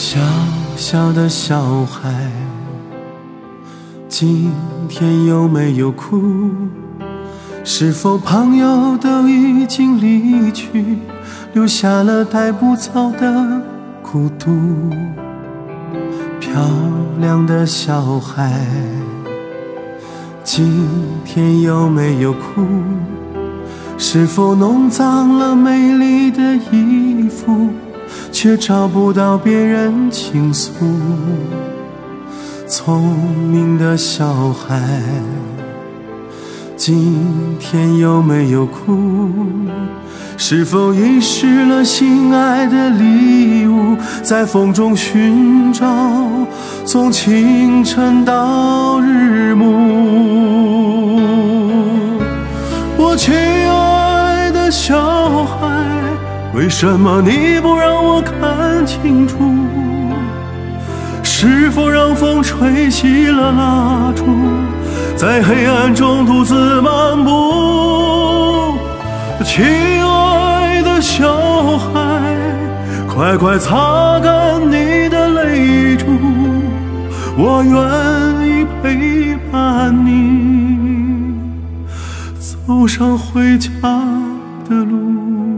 小小的小孩，今天有没有哭？是否朋友都已经离去，留下了带不走的孤独？漂亮的小孩，今天有没有哭？是否弄脏了美丽的衣服，却找不到别人倾诉？聪明的小孩，今天有没有哭？是否遗失了心爱的礼物，在风中寻找，从清晨到日暮？我亲爱的小孩，为什么你不让我看清楚？是否让风吹熄了蜡烛，在黑暗中独自漫步？亲爱的小孩，快快擦干你的泪珠，我愿意陪伴你走上回家的路。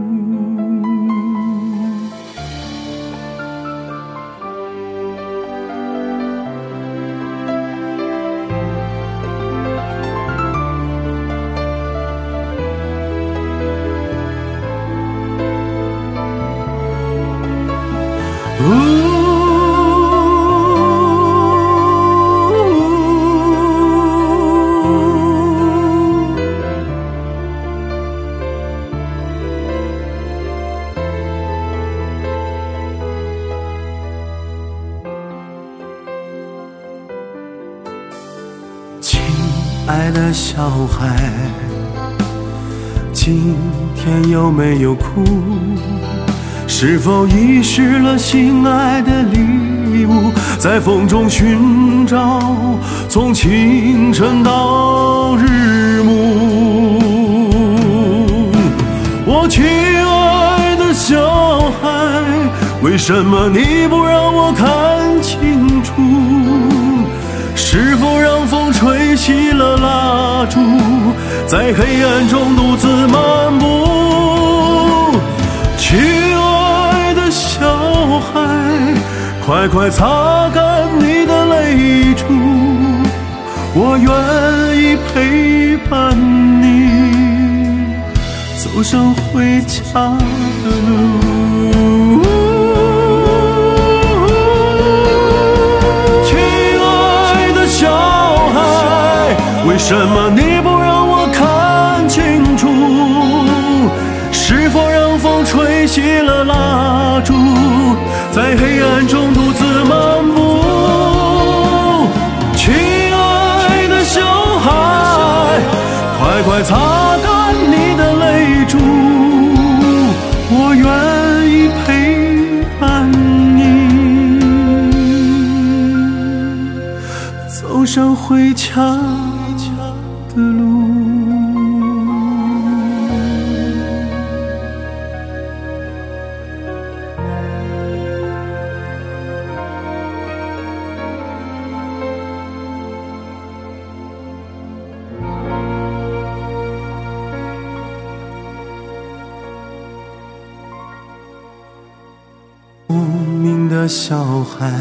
亲爱的小孩，今天有没有哭？是否遗失了心爱的礼物，在风中寻找，从清晨到日暮？我亲爱的小孩，为什么你不让我看清楚？是否让风吹熄了蜡烛，在黑暗中独自漫步？亲爱的小孩，快快擦干你的泪珠，我愿意陪伴你走上回家的路。为什么你不让我看清楚？是否让风吹熄了蜡烛，在黑暗中独自漫步？亲爱的小孩，快快擦干你的泪珠，我愿意陪伴你走上回家的路。聪明的小孩，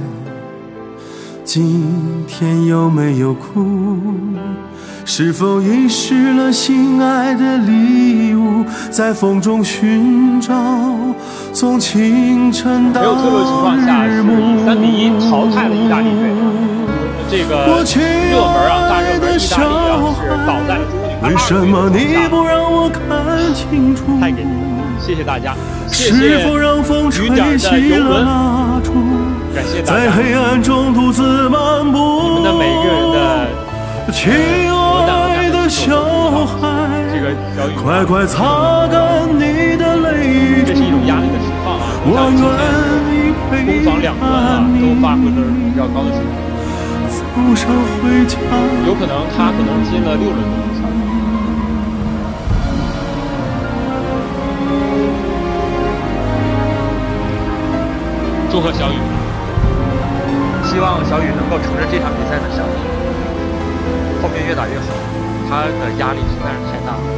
今天有没有哭？是否遗失了心爱的礼物，在风中寻找，从清晨到日暮？ 没有退路情况下是3比1淘汰了意大利队。这个热门啊，大热门意大利啊，是倒在了中国女排2队。 为什么你不让我看清楚？ 太给力了，谢谢大家，谢谢是否让风吹熄了蜡烛， 感谢大家， 在黑暗中独自漫步？ 你们的每个人的亲爱的小孩，快快擦干你的泪珠。 这是一种压力的释放啊！ 我愿意陪攻防两端啊，都发挥了比较高的水平。 走上回家， 有可能他可能进了6轮的比赛。祝贺小雨。 希望小雨能够乘着这场比赛的胜利，后面越打越好，他的压力实在是太大了。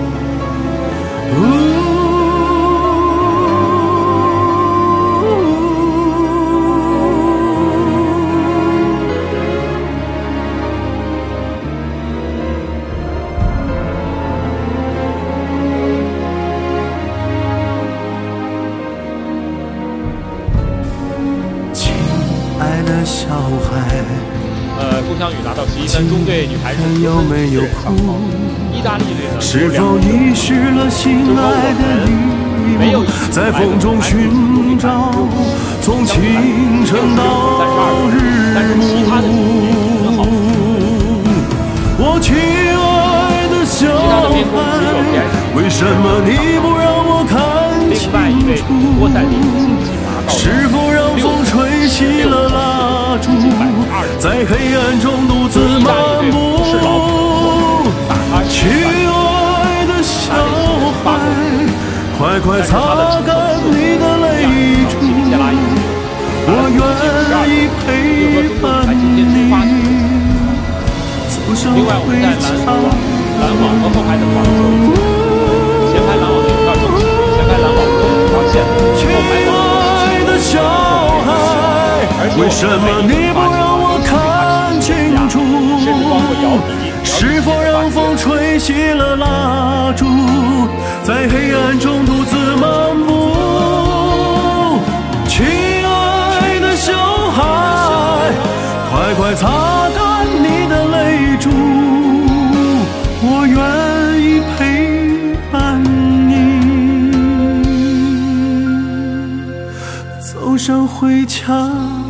小孩， 朱香雨拿到11分，中队女排是9分1人上报。意大利队呢是否遗失了心爱的礼物，在风中寻找，从清晨到日暮。我亲爱的小孩，为什么你不让我看清楚？是否让风吹熄了蜡烛，在黑暗中独自漫步？亲爱的小孩，快快擦干你的泪珠，我愿意陪伴你走向回家。 篮网和后排的防守，前排篮网的一条中线，前排篮网中一条线，后排防守。 小孩，为什么你不让我看清楚？是否让风吹熄了蜡烛，在黑暗中独自漫步？亲爱的小孩，快快擦干你的泪珠，我愿意陪伴你走上回家。